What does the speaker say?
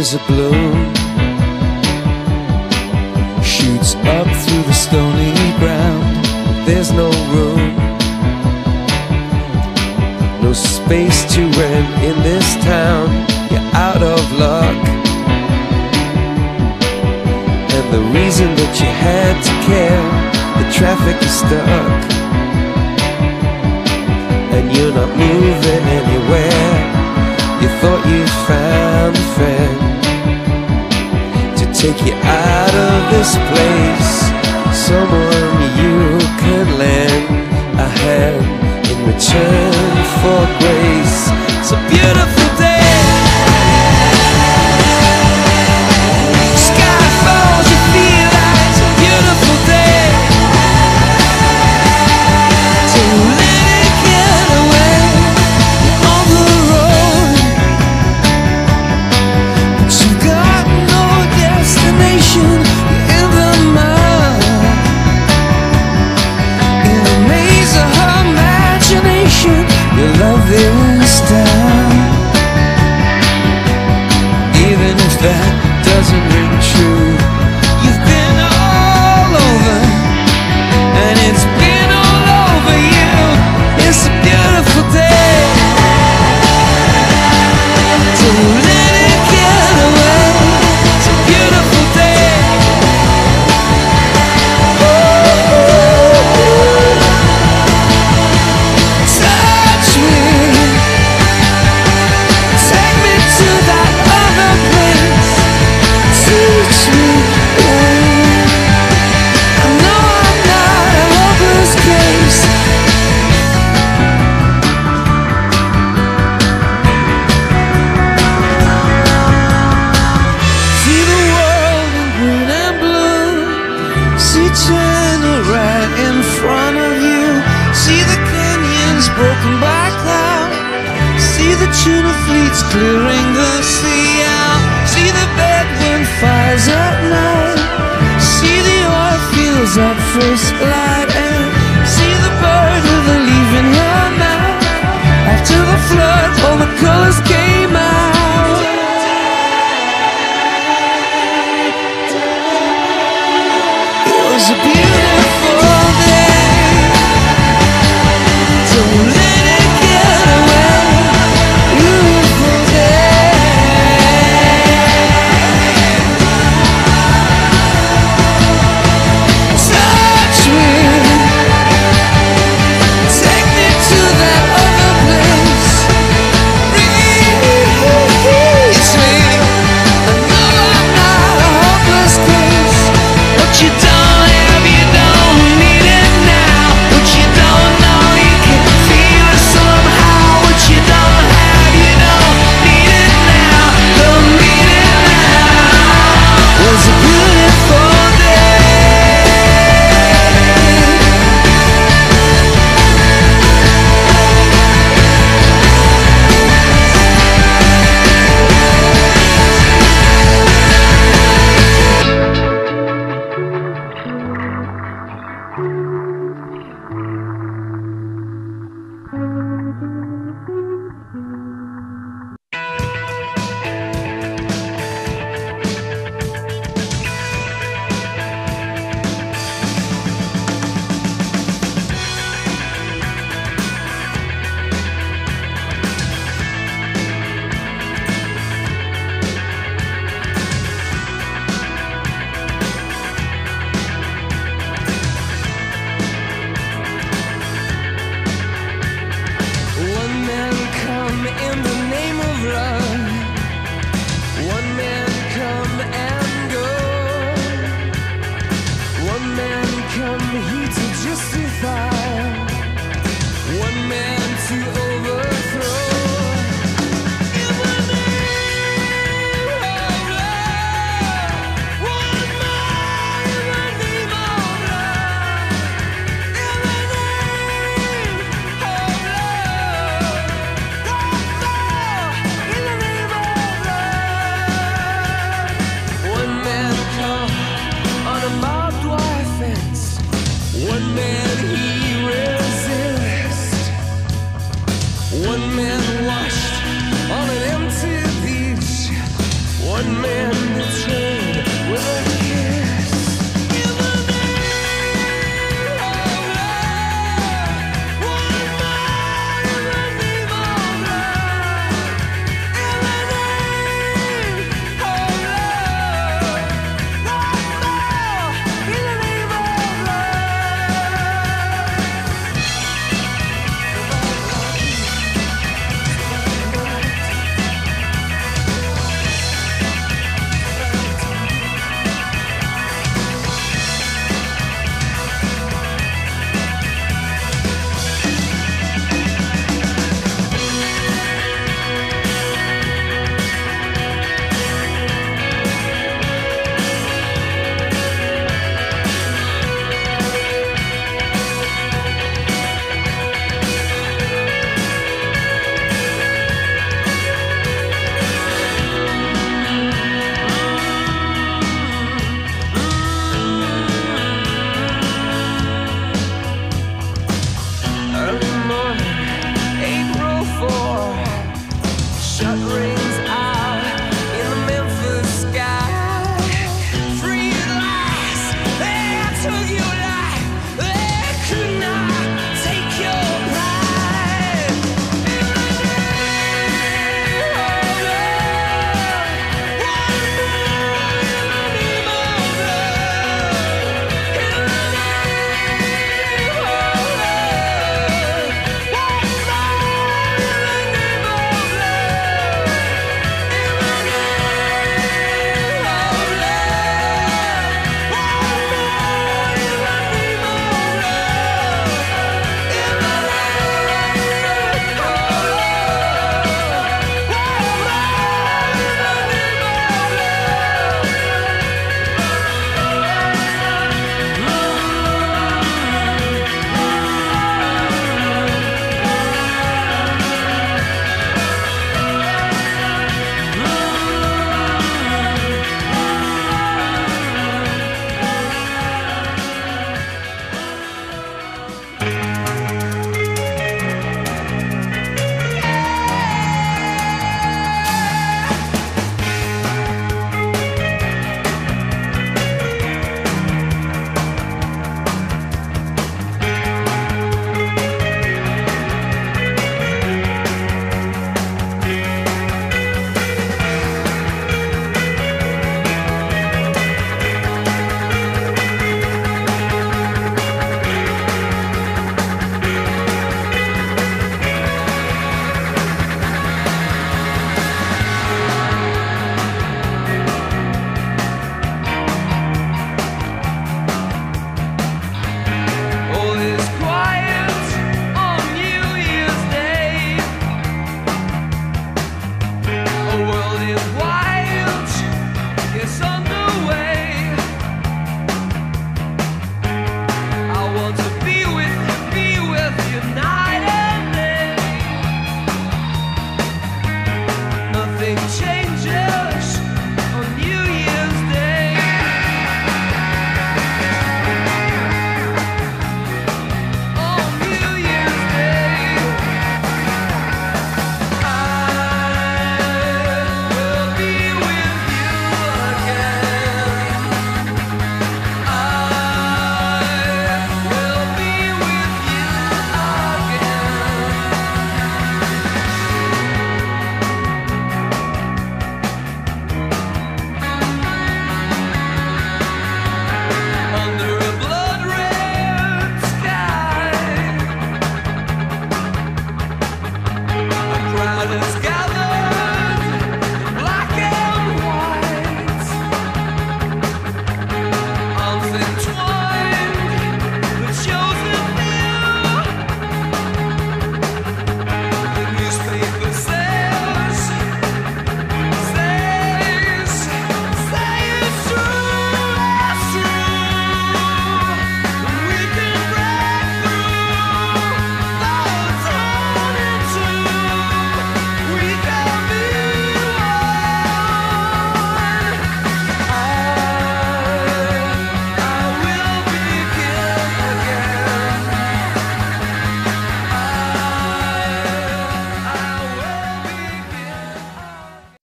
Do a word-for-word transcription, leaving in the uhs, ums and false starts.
There's a bloom shoots up through the stony ground. There's no room, no space to rent in this town. You're out of luck, and the reason that you had to care, the traffic is stuck, and you're not moving anywhere. You thought you found a friend to take you out of this place, someone you could lend a hand in return for grace. It's a beautiful day. Sky falls, you feel like it's a beautiful day. To let it get away on the road, but you've got no destination. You're in the mud, in a maze of her imagination. Your love is down, even if that doesn't ring true. You've been all over, and it's been all over you. It's a beautiful day to let it get away. It's a beautiful day. Touch me, take me to that other place. Teach me, yeah. I know I'm not a hopeless case. See the world in green and blue. See China right in front of you. See the canyons broken by cloud. See the tuna fleets clearing the sea out. See the bedroom fires at night. See the oil fields at first light. And see the bird with a leaf in her mouth. After the flood, all the colors came out. It was a beautiful day. Don't let it get away. Beautiful day. Touch me, take me to that other place. Release me. I know I'm not a hopeless case, but you don't have you on the train with a